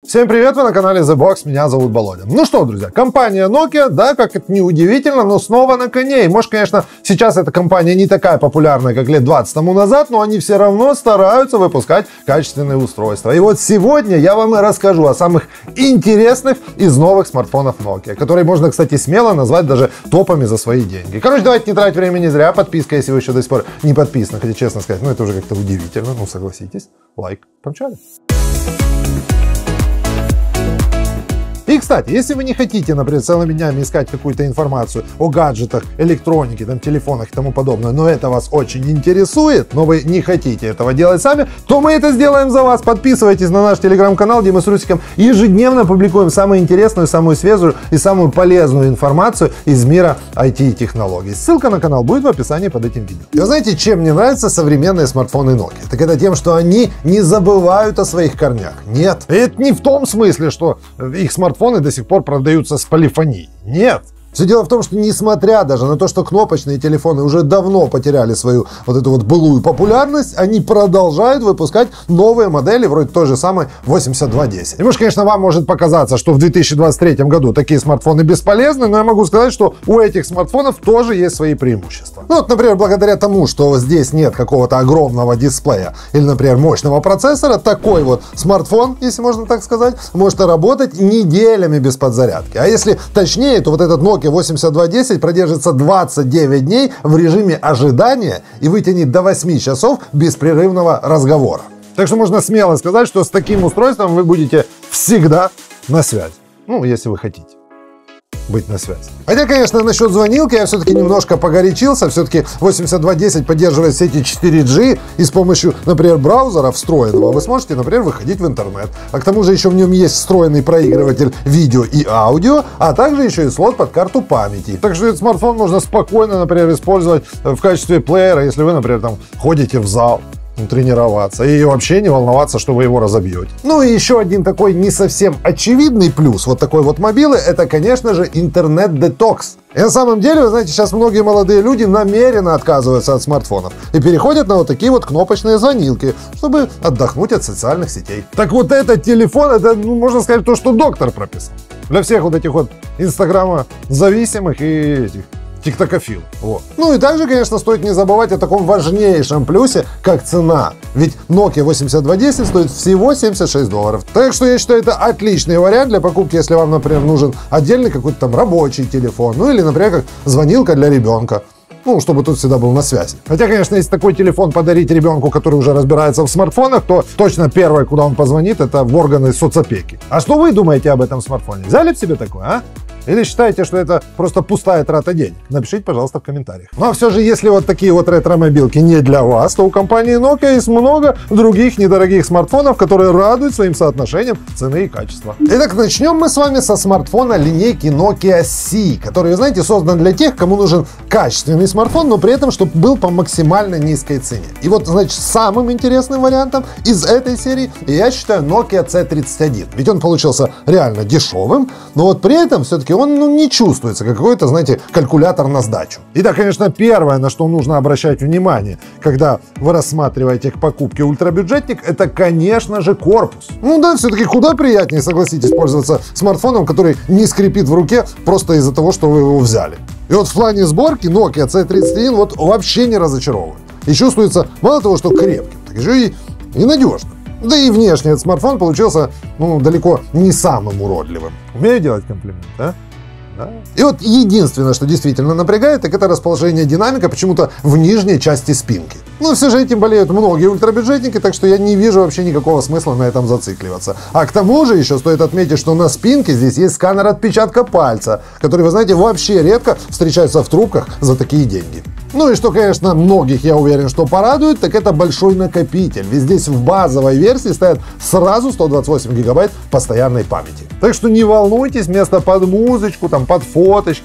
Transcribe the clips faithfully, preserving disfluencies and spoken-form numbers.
Всем привет, вы на канале The Box, меня зовут Володя. Ну что, друзья, компания Nokia, да, как это не удивительно, но снова на коне. И может, конечно, сейчас эта компания не такая популярная, как лет двадцать тому назад, но они все равно стараются выпускать качественные устройства. И вот сегодня я вам и расскажу о самых интересных из новых смартфонов Nokia, которые можно, кстати, смело назвать даже топами за свои деньги. Короче, давайте не тратить времени зря. Подписка, если вы еще до сих пор не подписаны, хотя, честно сказать, ну это уже как-то удивительно, ну согласитесь. Лайк, помчали. И, кстати, если вы не хотите, например, целыми днями искать какую-то информацию о гаджетах, электронике, там, телефонах и тому подобное, но это вас очень интересует, но вы не хотите этого делать сами, то мы это сделаем за вас. Подписывайтесь на наш телеграм-канал, где мы с Русиком ежедневно публикуем самую интересную, самую свежую и самую полезную информацию из мира ай ти и технологий. Ссылка на канал будет в описании под этим видео. И вы знаете, чем мне нравятся современные смартфоны Nokia? Так это тем, что они не забывают о своих корнях. Нет. И это не в том смысле, что их смартфоны до сих пор продаются с полифонией. Нет. Все дело в том, что несмотря даже на то, что кнопочные телефоны уже давно потеряли свою вот эту вот былую популярность, они продолжают выпускать новые модели, вроде той же самой восемьдесят два десять. И может, конечно, вам может показаться, что в две тысячи двадцать третьем году такие смартфоны бесполезны, но я могу сказать, что у этих смартфонов тоже есть свои преимущества. Ну вот, например, благодаря тому, что здесь нет какого-то огромного дисплея или, например, мощного процессора, такой вот смартфон, если можно так сказать, может работать неделями без подзарядки. А если точнее, то вот этот Nokia восемьдесят два десять продержится двадцать девять дней в режиме ожидания и вытянет до восьми часов беспрерывного разговора. Так что можно смело сказать, что с таким устройством вы будете всегда на связи. Ну, если вы хотите быть на связи. Хотя, конечно, насчет звонилки я все-таки немножко погорячился. Все-таки восемьдесят два десять поддерживает сети четыре джи, и с помощью, например, браузера встроенного вы сможете, например, выходить в интернет. А к тому же еще в нем есть встроенный проигрыватель видео и аудио, а также еще и слот под карту памяти. Так что этот смартфон можно спокойно, например, использовать в качестве плеера, если вы, например, там ходите в зал тренироваться и вообще не волноваться, что вы его разобьете. Ну и еще один такой не совсем очевидный плюс вот такой вот мобилы, это, конечно же, интернет-детокс. И на самом деле, вы знаете, сейчас многие молодые люди намеренно отказываются от смартфонов и переходят на вот такие вот кнопочные звонилки, чтобы отдохнуть от социальных сетей. Так вот этот телефон, это, ну, можно сказать, то, что доктор прописал. Для всех вот этих вот инстаграма-зависимых и этих тиктокофил. Вот. Ну и также, конечно, стоит не забывать о таком важнейшем плюсе, как цена. Ведь Nokia восемьдесят два десять стоит всего семьдесят шесть долларов. Так что я считаю, это отличный вариант для покупки, если вам, например, нужен отдельный какой-то там рабочий телефон. Ну или, например, как звонилка для ребенка. Ну, чтобы тут всегда был на связи. Хотя, конечно, если такой телефон подарить ребенку, который уже разбирается в смартфонах, то точно первое, куда он позвонит, это в органы соцопеки. А что вы думаете об этом смартфоне? Взяли бы себе такой, а? Или считаете, что это просто пустая трата денег? Напишите, пожалуйста, в комментариях. Ну а все же, если вот такие вот ретро-мобилки не для вас, то у компании Nokia есть много других недорогих смартфонов, которые радуют своим соотношением цены и качества. Итак, начнем мы с вами со смартфона линейки Nokia си, который, вы знаете, создан для тех, кому нужен качественный смартфон, но при этом, чтобы был по максимально низкой цене. И вот, значит, самым интересным вариантом из этой серии я считаю Nokia си тридцать один. Ведь он получился реально дешевым, но вот при этом все-таки он, ну, не чувствуется, как какой-то, знаете, калькулятор на сдачу. Итак, конечно, первое, на что нужно обращать внимание, когда вы рассматриваете к покупке ультрабюджетник, это, конечно же, корпус. Ну да, все-таки куда приятнее, согласитесь, пользоваться смартфоном, который не скрипит в руке просто из-за того, что вы его взяли. И вот в плане сборки Nokia си тридцать один вот вообще не разочаровывает. И чувствуется мало того, что крепким, так еще и, и надежным. Да и внешне этот смартфон получился, ну, далеко не самым уродливым. Умею делать комплимент, да? Да. И вот единственное, что действительно напрягает, так это расположение динамика почему-то в нижней части спинки. Но все же этим болеют многие ультрабюджетники, так что я не вижу вообще никакого смысла на этом зацикливаться. А к тому же еще стоит отметить, что на спинке здесь есть сканер отпечатка пальца, который, вы знаете, вообще редко встречается в трубках за такие деньги. Ну и что, конечно, многих, я уверен, что порадует, так это большой накопитель. Ведь здесь в базовой версии стоят сразу сто двадцать восемь гигабайт постоянной памяти. Так что не волнуйтесь, место под музычку, там, под фоточки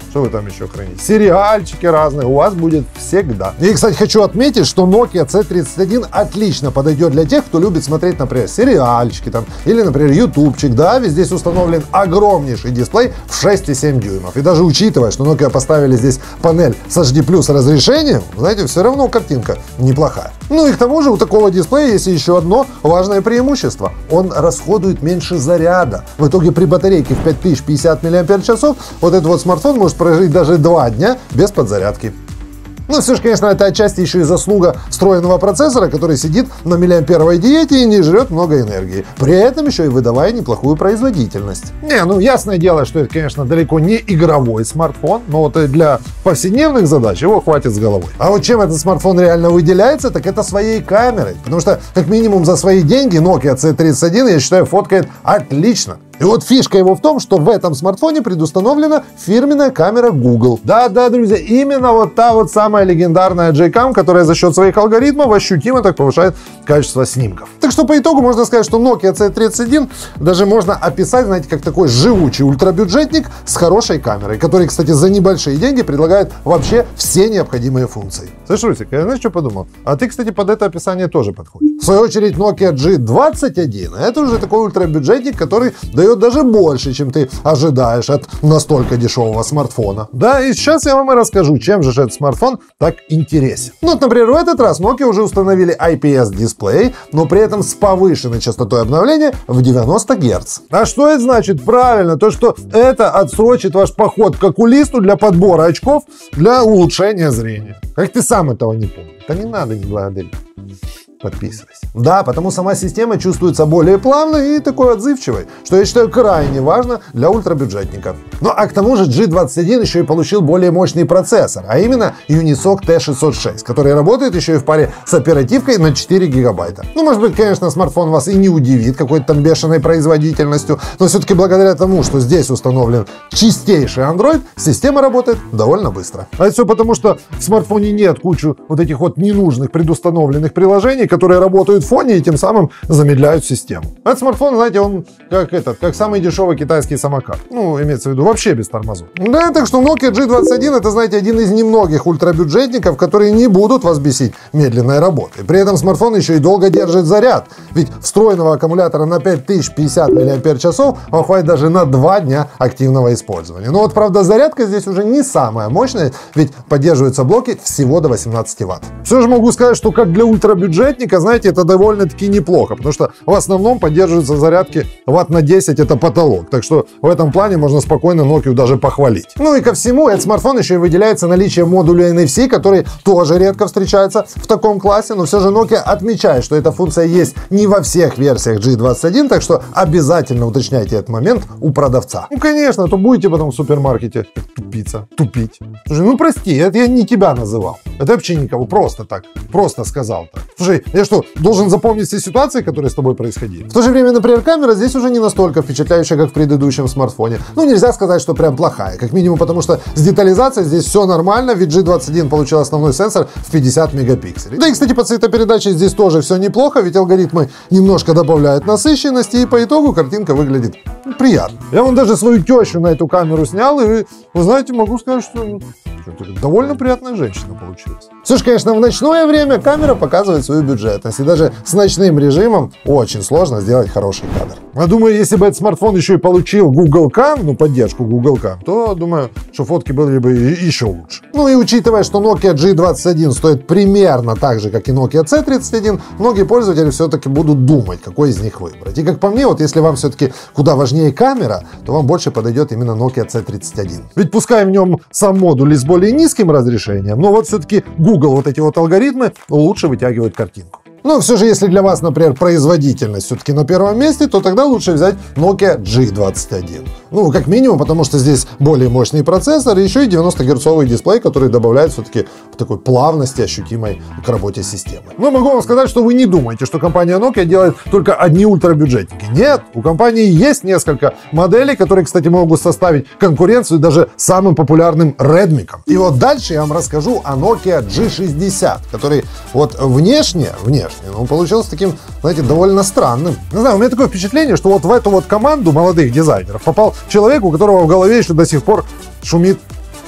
Что вы там еще храните? Сериальчики разные у вас будет всегда. И, кстати, хочу отметить, что Nokia си тридцать один отлично подойдет для тех, кто любит смотреть, например, сериальчики там, или, например, ютубчик. Да, ведь здесь установлен огромнейший дисплей в шесть и семь дюймов. И даже учитывая, что Nokia поставили здесь панель с эйч ди плюс разрешением, знаете, все равно картинка неплохая. Ну и к тому же у такого дисплея есть еще одно важное преимущество. Он расходует меньше заряда. В итоге при батарейке в пять тысяч пятьдесят миллиампер-часов вот этот вот смартфон может прожить даже два дня без подзарядки. Ну, все же, конечно, это отчасти еще и заслуга встроенного процессора, который сидит на миллиамперовой диете и не жрет много энергии. При этом еще и выдавая неплохую производительность. Не, ну, ясное дело, что это, конечно, далеко не игровой смартфон, но вот для повседневных задач его хватит с головой. А вот чем этот смартфон реально выделяется, так это своей камерой. Потому что, как минимум, за свои деньги Nokia си тридцать один, я считаю, фоткает отлично. И вот фишка его в том, что в этом смартфоне предустановлена фирменная камера Google. Да-да, друзья, именно вот та вот самая легендарная J-Cam, которая за счет своих алгоритмов ощутимо так повышает качество снимков. Так что по итогу можно сказать, что Nokia си тридцать один даже можно описать, знаете, как такой живучий ультрабюджетник с хорошей камерой, который, кстати, за небольшие деньги предлагает вообще все необходимые функции. Слышь, Русик, я знаешь, что подумал? А ты, кстати, под это описание тоже подходишь. В свою очередь, Nokia джи двадцать один это уже такой ультрабюджетник, который дает даже больше, чем ты ожидаешь от настолько дешевого смартфона. Да, и сейчас я вам и расскажу, чем же этот смартфон так интересен. Ну, вот, например, в этот раз Nokia уже установили ай пи эс-дисплей, но при этом с повышенной частотой обновления в девяносто герц. А что это значит? Правильно, то, что это отсрочит ваш поход к окулисту для подбора очков для улучшения зрения. Как ты сам этого не помнишь? Да не надо, не благодарить. Подписывайся. Да, потому сама система чувствуется более плавной и такой отзывчивой, что я считаю крайне важно для ультрабюджетника. Ну а к тому же джи двадцать один еще и получил более мощный процессор, а именно Unisoc ти шестьсот шесть, который работает еще и в паре с оперативкой на четыре гигабайта. Ну, может быть, конечно, смартфон вас и не удивит какой-то там бешеной производительностью, но все-таки благодаря тому, что здесь установлен чистейший Android, система работает довольно быстро. А это все потому, что в смартфоне нет кучи вот этих вот ненужных предустановленных приложений, которые работают в фоне и тем самым замедляют систему. Этот смартфон, знаете, он как этот, как самый дешевый китайский самокат. Ну, имеется в виду, вообще без тормозов. Да, так что Nokia джи двадцать один это, знаете, один из немногих ультрабюджетников, которые не будут вас бесить медленной работой. При этом смартфон еще и долго держит заряд. Ведь встроенного аккумулятора на пять тысяч пятьдесят миллиампер-часов вам хватит даже на два дня активного использования. Но вот, правда, зарядка здесь уже не самая мощная, ведь поддерживаются блоки всего до восемнадцати ватт. Все же могу сказать, что как для ультрабюджетника, знаете, это довольно-таки неплохо, потому что в основном поддерживаются зарядки ватт на десять, это потолок. Так что в этом плане можно спокойно Nokia даже похвалить. Ну и ко всему, этот смартфон еще и выделяется наличием модуля эн эф си, который тоже редко встречается в таком классе, но все же Nokia отмечает, что эта функция есть не во всех версиях джи двадцать один, так что обязательно уточняйте этот момент у продавца. Ну, конечно, а то будете потом в супермаркете тупиться, тупить. Слушай, ну прости, это я не тебя называл. Это вообще никого, просто так, просто сказал так. Слушай, я что, должен запомнить все ситуации, которые с тобой происходили? В то же время, например, камера здесь уже не настолько впечатляющая, как в предыдущем смартфоне. Ну, нельзя сказать, что прям плохая, как минимум, потому что с детализацией здесь все нормально, ведь джи двадцать один получил основной сенсор в пятьдесят мегапикселей. Да и, кстати, по цветопередаче здесь тоже все неплохо, ведь алгоритмы немножко добавляют насыщенности, и по итогу картинка выглядит приятно. Я вон даже свою тещу на эту камеру снял, и, вы знаете, могу сказать, что довольно приятная женщина получилась. Все же, конечно, в ночное время камера показывает свою бюджетность, и даже с ночным режимом очень сложно сделать хороший кадр. Я думаю, если бы этот смартфон еще и получил Google Cam, ну, поддержку Google Cam, то, думаю, что фотки были бы еще лучше. Ну и учитывая, что Nokia джи двадцать один стоит примерно так же, как и Nokia си тридцать один, многие пользователи все-таки будут думать, какой из них выбрать. И как по мне, вот если вам все-таки куда важнее камера, то вам больше подойдет именно Nokia си тридцать один. Ведь пускай в нем сам модуль с более низким разрешением, но вот все-таки Google вот эти вот алгоритмы лучше вытягивают картинку. Но все же, если для вас, например, производительность все-таки на первом месте, то тогда лучше взять Nokia джи двадцать один. Ну, как минимум, потому что здесь более мощный процессор и еще и девяносто герцовый дисплей, который добавляет все-таки такой плавности ощутимой к работе системы. Но могу вам сказать, что вы не думаете, что компания Nokia делает только одни ультрабюджетники. Нет, у компании есть несколько моделей, которые, кстати, могут составить конкуренцию даже самым популярным Redmi. И вот дальше я вам расскажу о Nokia джи шестьдесят, который вот внешне, внешне, он получился таким, знаете, довольно странным. Не знаю, у меня такое впечатление, что вот в эту вот команду молодых дизайнеров попал человек, у которого в голове еще до сих пор шумит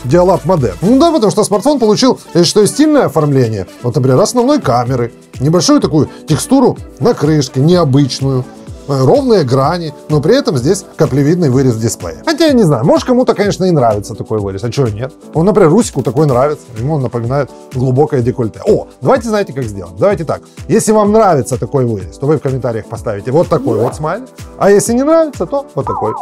Dialab Modern? Ну да, потому что смартфон получил, я считаю, стильное оформление. Вот, например, основной камеры, небольшую такую текстуру на крышке, необычную, ровные грани, но при этом здесь каплевидный вырез дисплея. Хотя я не знаю, может кому-то, конечно, и нравится такой вырез, а чего нет? Он, например, Русику такой нравится, ему он напоминает глубокое декольте. О, давайте знаете, как сделать? Давайте так, если вам нравится такой вырез, то вы в комментариях поставите вот такой вот смайлик, а если не нравится, то вот такой.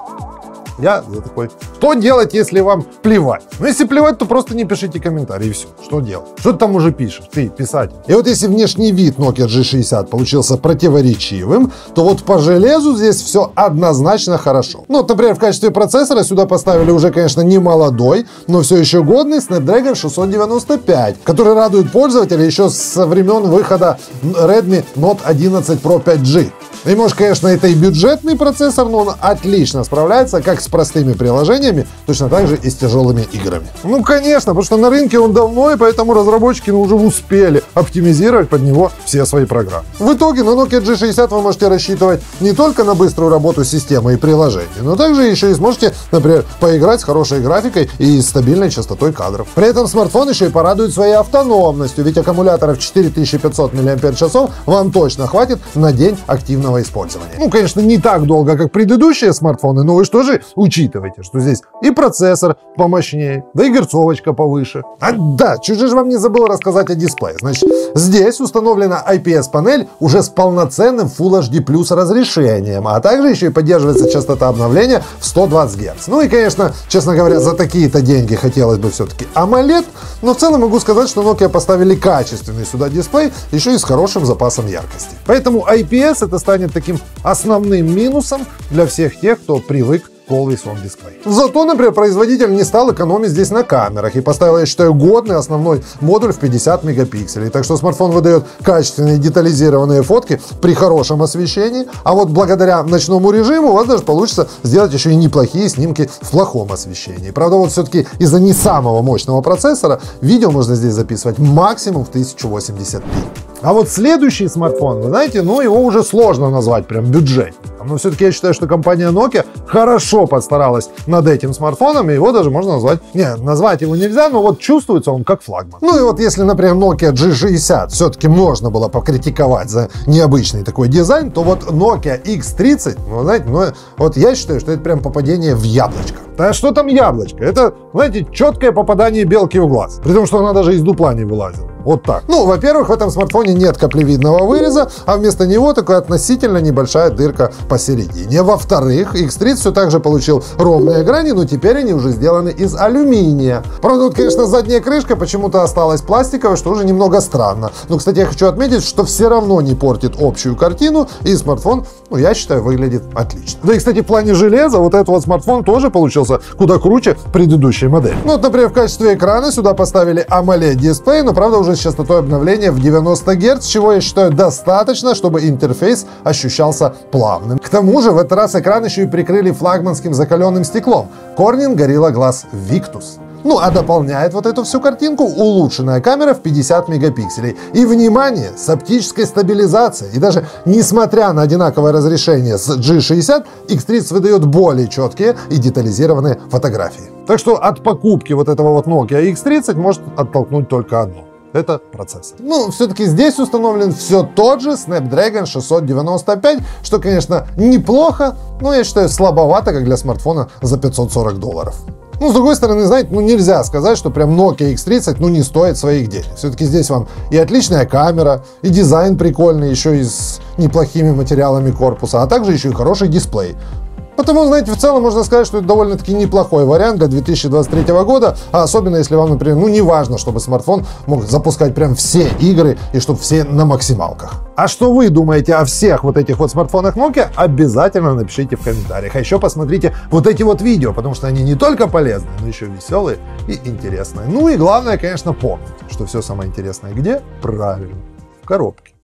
Я за такой. Что делать, если вам плевать? Ну, если плевать, то просто не пишите комментарии, и все. Что делать? Что ты там уже пишешь? Ты, писатель. И вот если внешний вид Nokia джи шестьдесят получился противоречивым, то вот по железу здесь все однозначно хорошо. Ну, вот, например, в качестве процессора сюда поставили уже, конечно, не молодой, но все еще годный Snapdragon шестьсот девяносто пять, который радует пользователя еще со времен выхода Redmi Note одиннадцать Pro пять джи. И может, конечно, это и бюджетный процессор, но он отлично справляется как с простыми приложениями, точно так же и с тяжелыми играми. Ну, конечно, потому что на рынке он давно, и поэтому разработчики ну, уже успели оптимизировать под него все свои программы. В итоге на Nokia джи шестьдесят вы можете рассчитывать не только на быструю работу системы и приложений, но также еще и сможете, например, поиграть с хорошей графикой и стабильной частотой кадров. При этом смартфон еще и порадует своей автономностью, ведь аккумуляторов четыре тысячи пятьсот мАч вам точно хватит на день активного использования. Ну, конечно, не так долго, как предыдущие смартфоны, но вы что же учитывайте, что здесь и процессор помощнее, да и герцовочка повыше. А да, чуть же вам не забыл рассказать о дисплее. Значит, здесь установлена ай пи эс-панель уже с полноценным Full эйч ди плюс разрешением, а также еще и поддерживается частота обновления в сто двадцать герц. Ну и, конечно, честно говоря, за такие-то деньги хотелось бы все-таки AMOLED, но в целом могу сказать, что Nokia поставили качественный сюда дисплей, еще и с хорошим запасом яркости. Поэтому ай пи эс это станет таким основным минусом для всех тех, кто привык к Always On дисплей. Зато, например, производитель не стал экономить здесь на камерах и поставил, я считаю, годный основной модуль в пятьдесят мегапикселей. Так что смартфон выдает качественные детализированные фотки при хорошем освещении, а вот благодаря ночному режиму у вас даже получится сделать еще и неплохие снимки в плохом освещении. Правда, вот все-таки из-за не самого мощного процессора видео можно здесь записывать максимум в тысячу восемьдесят пи. А вот следующий смартфон, вы знаете, ну его уже сложно назвать прям бюджетником. Но все-таки я считаю, что компания Nokia хорошо постаралась над этим смартфоном, и его даже можно назвать... Не, назвать его нельзя, но вот чувствуется он как флагман. Ну и вот если, например, Nokia джи шестьдесят все-таки можно было покритиковать за необычный такой дизайн, то вот Nokia икс тридцать, ну, знаете, ну, вот я считаю, что это прям попадение в яблочко. Да что там яблочко? Это, знаете, четкое попадание белки в глаз. При том, что она даже из дупла не вылазила. Вот так. Ну, во-первых, в этом смартфоне нет каплевидного выреза, а вместо него такая относительно небольшая дырка посередине. Во-вторых, икс тридцать все так же получил ровные грани, но теперь они уже сделаны из алюминия. Правда, вот, конечно, задняя крышка почему-то осталась пластиковой, что уже немного странно. Но, кстати, я хочу отметить, что все равно не портит общую картину, и смартфон, ну, я считаю, выглядит отлично. Да и, кстати, в плане железа вот этот вот смартфон тоже получился куда круче предыдущей модели. Ну, вот, например, в качестве экрана сюда поставили AMOLED дисплей, но, правда, уже с частотой обновления в девяносто герц, чего я считаю достаточно, чтобы интерфейс ощущался плавным. К тому же в этот раз экран еще и прикрыли флагманским закаленным стеклом Corning Gorilla Glass Victus. Ну, а дополняет вот эту всю картинку улучшенная камера в пятьдесят мегапикселей. И, внимание, с оптической стабилизацией. И даже несмотря на одинаковое разрешение с джи шестьдесят, икс тридцать выдает более четкие и детализированные фотографии. Так что от покупки вот этого вот Nokia икс тридцать может оттолкнуть только одно. Это процессор. Ну, все-таки здесь установлен все тот же Snapdragon шестьсот девяносто пять, что, конечно, неплохо, но я считаю слабовато, как для смартфона за пятьсот сорок долларов. Ну, с другой стороны, знаете, ну нельзя сказать, что прям Nokia икс тридцать, ну, не стоит своих денег. Все-таки здесь вам и отличная камера, и дизайн прикольный, еще и с неплохими материалами корпуса, а также еще и хороший дисплей. Потому, знаете, в целом можно сказать, что это довольно-таки неплохой вариант для две тысячи двадцать третьего года, а особенно если вам, например, ну не важно, чтобы смартфон мог запускать прям все игры и чтобы все на максималках. А что вы думаете о всех вот этих вот смартфонах Nokia, обязательно напишите в комментариях. А еще посмотрите вот эти вот видео, потому что они не только полезные, но еще веселые и интересные. Ну и главное, конечно, помните, что все самое интересное где? Правильно, в коробке.